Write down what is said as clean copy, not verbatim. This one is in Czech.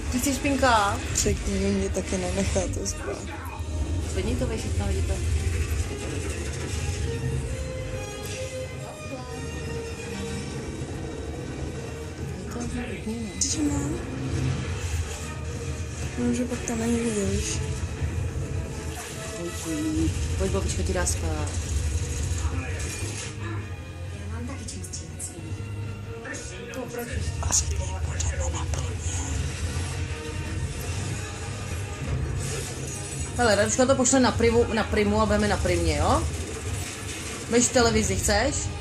Ty chceš Pinka? Řekni mi, mě taky nenecháte spát. Zvedni to všechno, vidíte. Ty mám? No, že pak tam ani vidíš. Pojď, babička ti dá spát. A řekni, budeme na primě. Hele, Raduška to pošle na primu a budeme na primě, jo? Budeš v televizi, chceš?